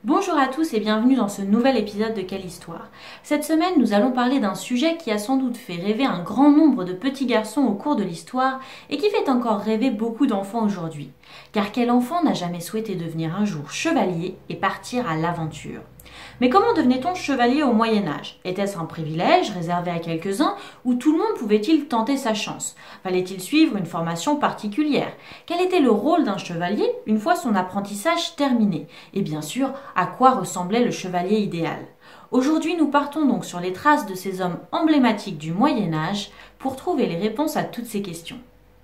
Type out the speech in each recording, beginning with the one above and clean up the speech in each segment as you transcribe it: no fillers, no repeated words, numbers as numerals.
Bonjour à tous et bienvenue dans ce nouvel épisode de Quelle Histoire. Cette semaine, nous allons parler d'un sujet qui a sans doute fait rêver un grand nombre de petits garçons au cours de l'histoire et qui fait encore rêver beaucoup d'enfants aujourd'hui. Car quel enfant n'a jamais souhaité devenir un jour chevalier et partir à l'aventure ? Mais comment devenait-on chevalier au Moyen-Âge ? Était-ce un privilège réservé à quelques-uns ou tout le monde pouvait-il tenter sa chance ? Fallait-il suivre une formation particulière ? Quel était le rôle d'un chevalier une fois son apprentissage terminé ? Et bien sûr, à quoi ressemblait le chevalier idéal ? Aujourd'hui, nous partons donc sur les traces de ces hommes emblématiques du Moyen-Âge pour trouver les réponses à toutes ces questions.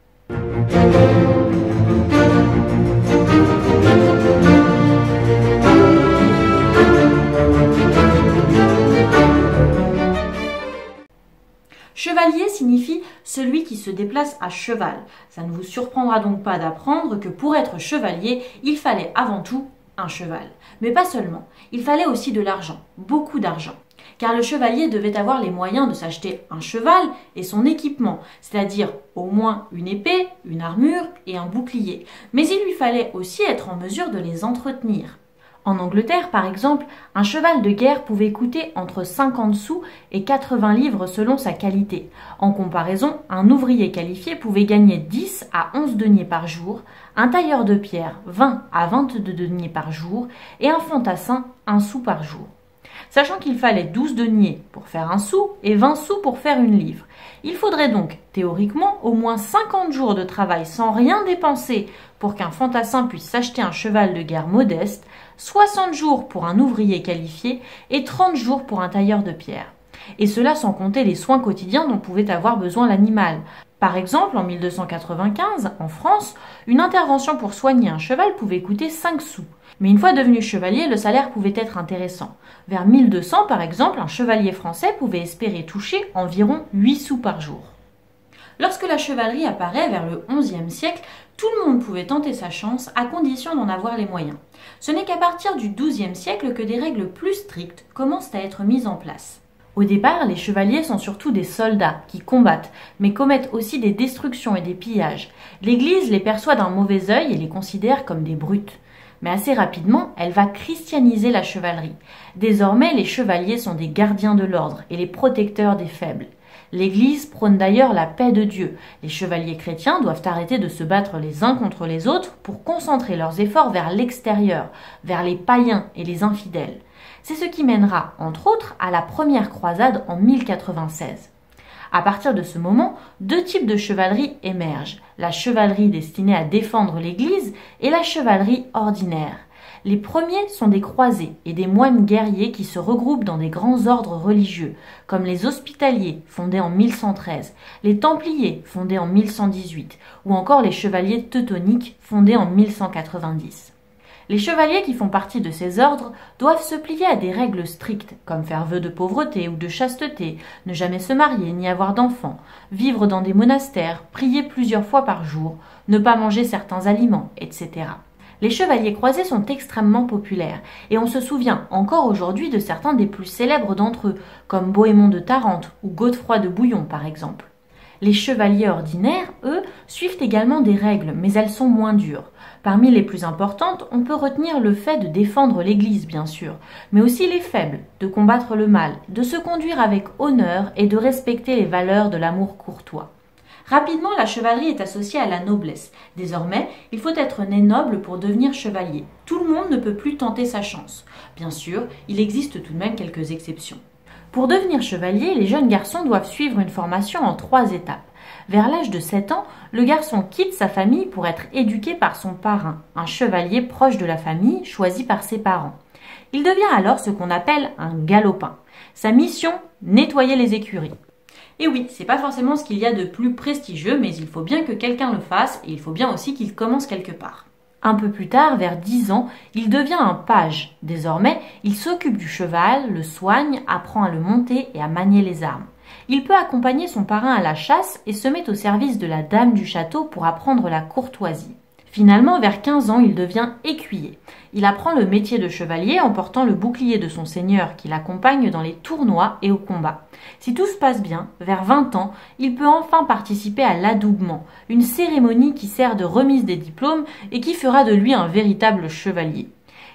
Chevalier signifie celui qui se déplace à cheval. Ça ne vous surprendra donc pas d'apprendre que pour être chevalier, il fallait avant tout un cheval. Mais pas seulement, il fallait aussi de l'argent, beaucoup d'argent. Car le chevalier devait avoir les moyens de s'acheter un cheval et son équipement, c'est-à-dire au moins une épée, une armure et un bouclier. Mais il lui fallait aussi être en mesure de les entretenir. En Angleterre, par exemple, un cheval de guerre pouvait coûter entre 50 sous et 80 livres selon sa qualité. En comparaison, un ouvrier qualifié pouvait gagner 10 à 11 deniers par jour, un tailleur de pierre 20 à 22 deniers par jour et un fantassin 1 sou par jour. Sachant qu'il fallait 12 deniers pour faire un sou et 20 sous pour faire une livre. Il faudrait donc, théoriquement, au moins 50 jours de travail sans rien dépenser pour qu'un fantassin puisse s'acheter un cheval de guerre modeste, 60 jours pour un ouvrier qualifié et 30 jours pour un tailleur de pierre. Et cela sans compter les soins quotidiens dont pouvait avoir besoin l'animal. Par exemple, en 1295, en France, une intervention pour soigner un cheval pouvait coûter 5 sous. Mais une fois devenu chevalier, le salaire pouvait être intéressant. Vers 1200, par exemple, un chevalier français pouvait espérer toucher environ 8 sous par jour. Lorsque la chevalerie apparaît vers le XIe siècle, tout le monde pouvait tenter sa chance à condition d'en avoir les moyens. Ce n'est qu'à partir du XIIe siècle que des règles plus strictes commencent à être mises en place. Au départ, les chevaliers sont surtout des soldats qui combattent, mais commettent aussi des destructions et des pillages. L'Église les perçoit d'un mauvais œil et les considère comme des brutes. Mais assez rapidement, elle va christianiser la chevalerie. Désormais, les chevaliers sont des gardiens de l'ordre et les protecteurs des faibles. L'Église prône d'ailleurs la paix de Dieu. Les chevaliers chrétiens doivent arrêter de se battre les uns contre les autres pour concentrer leurs efforts vers l'extérieur, vers les païens et les infidèles. C'est ce qui mènera, entre autres, à la première croisade en 1096. À partir de ce moment, deux types de chevalerie émergent, la chevalerie destinée à défendre l'Église et la chevalerie ordinaire. Les premiers sont des croisés et des moines guerriers qui se regroupent dans des grands ordres religieux, comme les Hospitaliers, fondés en 1113, les Templiers, fondés en 1118, ou encore les Chevaliers Teutoniques, fondés en 1190. Les chevaliers qui font partie de ces ordres doivent se plier à des règles strictes, comme faire vœu de pauvreté ou de chasteté, ne jamais se marier ni avoir d'enfants, vivre dans des monastères, prier plusieurs fois par jour, ne pas manger certains aliments, etc. Les chevaliers croisés sont extrêmement populaires, et on se souvient encore aujourd'hui de certains des plus célèbres d'entre eux, comme Bohémond de Tarente ou Godefroy de Bouillon par exemple. Les chevaliers ordinaires, eux, suivent également des règles, mais elles sont moins dures. Parmi les plus importantes, on peut retenir le fait de défendre l'Église, bien sûr, mais aussi les faibles, de combattre le mal, de se conduire avec honneur et de respecter les valeurs de l'amour courtois. Rapidement, la chevalerie est associée à la noblesse. Désormais, il faut être né noble pour devenir chevalier. Tout le monde ne peut plus tenter sa chance. Bien sûr, il existe tout de même quelques exceptions. Pour devenir chevalier, les jeunes garçons doivent suivre une formation en 3 étapes. Vers l'âge de 7 ans, le garçon quitte sa famille pour être éduqué par son parrain, un chevalier proche de la famille choisi par ses parents. Il devient alors ce qu'on appelle un galopin. Sa mission, nettoyer les écuries. Et oui, c'est pas forcément ce qu'il y a de plus prestigieux, mais il faut bien que quelqu'un le fasse et il faut bien aussi qu'il commence quelque part. Un peu plus tard, vers 10 ans, il devient un page. Désormais, il s'occupe du cheval, le soigne, apprend à le monter et à manier les armes. Il peut accompagner son parrain à la chasse et se met au service de la dame du château pour apprendre la courtoisie. Finalement, vers 15 ans, il devient écuyer. Il apprend le métier de chevalier en portant le bouclier de son seigneur qui l'accompagne dans les tournois et au combat. Si tout se passe bien, vers 20 ans, il peut enfin participer à l'adoubement, une cérémonie qui sert de remise des diplômes et qui fera de lui un véritable chevalier.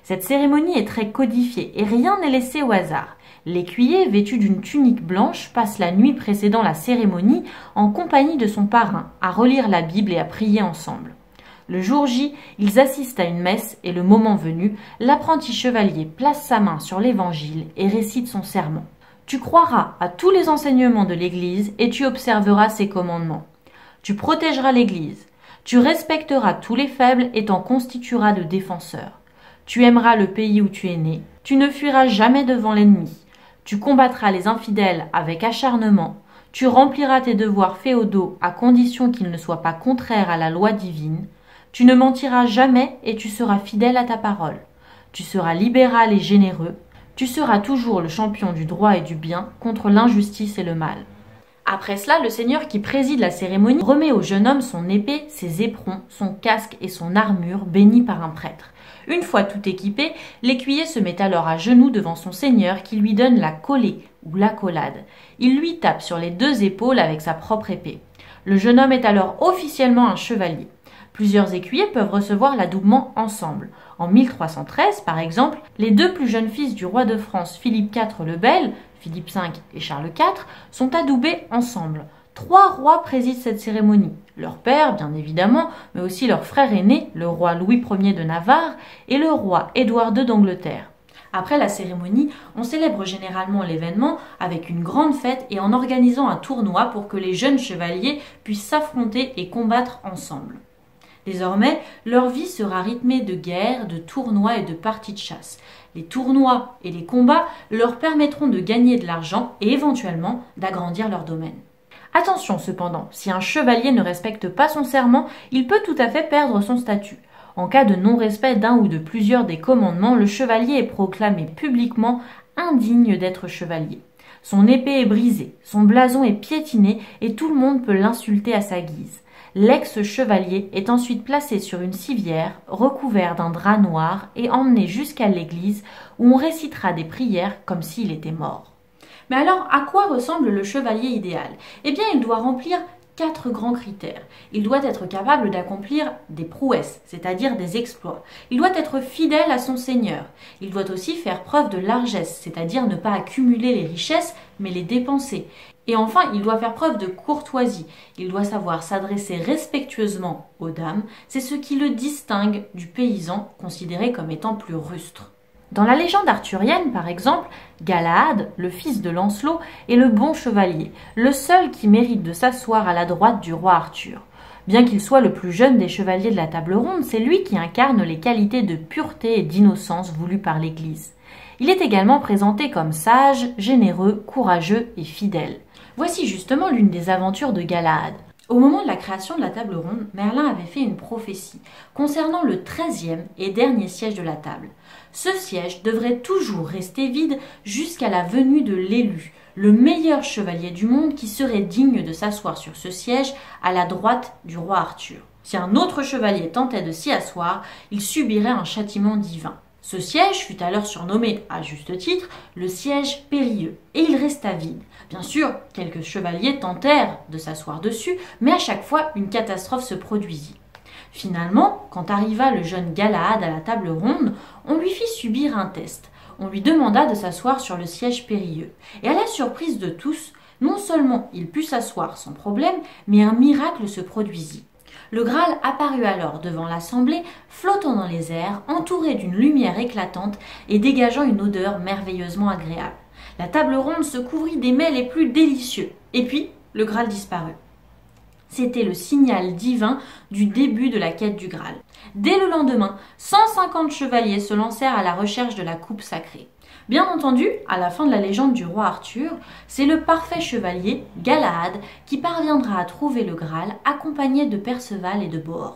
Cette cérémonie est très codifiée et rien n'est laissé au hasard. L'écuyer, vêtu d'une tunique blanche, passe la nuit précédant la cérémonie en compagnie de son parrain, à relire la Bible et à prier ensemble. Le jour J, ils assistent à une messe et le moment venu, l'apprenti chevalier place sa main sur l'évangile et récite son serment. Tu croiras à tous les enseignements de l'Église et tu observeras ses commandements. Tu protégeras l'Église. Tu respecteras tous les faibles et t'en constitueras de défenseurs. Tu aimeras le pays où tu es né. Tu ne fuiras jamais devant l'ennemi. Tu combattras les infidèles avec acharnement. Tu rempliras tes devoirs féodaux à condition qu'ils ne soient pas contraires à la loi divine. Tu ne mentiras jamais et tu seras fidèle à ta parole. Tu seras libéral et généreux. Tu seras toujours le champion du droit et du bien contre l'injustice et le mal. Après cela, le seigneur qui préside la cérémonie remet au jeune homme son épée, ses éperons, son casque et son armure bénis par un prêtre. Une fois tout équipé, l'écuyer se met alors à genoux devant son seigneur qui lui donne la collée ou l'accolade. Il lui tape sur les 2 épaules avec sa propre épée. Le jeune homme est alors officiellement un chevalier. Plusieurs écuyers peuvent recevoir l'adoubement ensemble. En 1313, par exemple, les 2 plus jeunes fils du roi de France, Philippe IV le Bel, Philippe V et Charles IV, sont adoubés ensemble. 3 rois président cette cérémonie. Leur père, bien évidemment, mais aussi leur frère aîné, le roi Louis Ier de Navarre, et le roi Édouard II d'Angleterre. Après la cérémonie, on célèbre généralement l'événement avec une grande fête et en organisant un tournoi pour que les jeunes chevaliers puissent s'affronter et combattre ensemble. Désormais, leur vie sera rythmée de guerres, de tournois et de parties de chasse. Les tournois et les combats leur permettront de gagner de l'argent et éventuellement d'agrandir leur domaine. Attention cependant, si un chevalier ne respecte pas son serment, il peut tout à fait perdre son statut. En cas de non-respect d'un ou de plusieurs des commandements, le chevalier est proclamé publiquement indigne d'être chevalier. Son épée est brisée, son blason est piétiné et tout le monde peut l'insulter à sa guise. L'ex-chevalier est ensuite placé sur une civière, recouvert d'un drap noir et emmené jusqu'à l'église où on récitera des prières comme s'il était mort. Mais alors, à quoi ressemble le chevalier idéal? Eh bien, il doit remplir 4 grands critères. Il doit être capable d'accomplir des prouesses, c'est-à-dire des exploits. Il doit être fidèle à son seigneur. Il doit aussi faire preuve de largesse, c'est-à-dire ne pas accumuler les richesses, mais les dépenser. Et enfin, il doit faire preuve de courtoisie. Il doit savoir s'adresser respectueusement aux dames. C'est ce qui le distingue du paysan considéré comme étant plus rustre. Dans la légende arthurienne, par exemple, Galahad, le fils de Lancelot, est le bon chevalier, le seul qui mérite de s'asseoir à la droite du roi Arthur. Bien qu'il soit le plus jeune des chevaliers de la table ronde, c'est lui qui incarne les qualités de pureté et d'innocence voulues par l'Église. Il est également présenté comme sage, généreux, courageux et fidèle. Voici justement l'une des aventures de Galahad. Au moment de la création de la table ronde, Merlin avait fait une prophétie concernant le 13e et dernier siège de la table. Ce siège devrait toujours rester vide jusqu'à la venue de l'élu, le meilleur chevalier du monde qui serait digne de s'asseoir sur ce siège à la droite du roi Arthur. Si un autre chevalier tentait de s'y asseoir, il subirait un châtiment divin. Ce siège fut alors surnommé, à juste titre, le siège périlleux, et il resta vide. Bien sûr, quelques chevaliers tentèrent de s'asseoir dessus, mais à chaque fois, une catastrophe se produisit. Finalement, quand arriva le jeune Galahad à la table ronde, on lui fit subir un test. On lui demanda de s'asseoir sur le siège périlleux. Et à la surprise de tous, non seulement il put s'asseoir sans problème, mais un miracle se produisit. Le Graal apparut alors devant l'assemblée, flottant dans les airs, entouré d'une lumière éclatante et dégageant une odeur merveilleusement agréable. La table ronde se couvrit des mets les plus délicieux. Et puis, le Graal disparut. C'était le signal divin du début de la quête du Graal. Dès le lendemain, 150 chevaliers se lancèrent à la recherche de la coupe sacrée. Bien entendu, à la fin de la légende du roi Arthur, c'est le parfait chevalier, Galahad, qui parviendra à trouver le Graal accompagné de Perceval et de Bohort.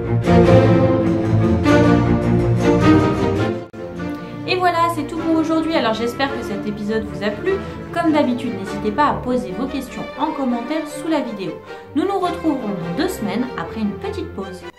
Et voilà, c'est tout pour aujourd'hui, alors j'espère que cet épisode vous a plu. Comme d'habitude, n'hésitez pas à poser vos questions en commentaire sous la vidéo. Nous nous retrouverons dans 2 semaines après une petite pause.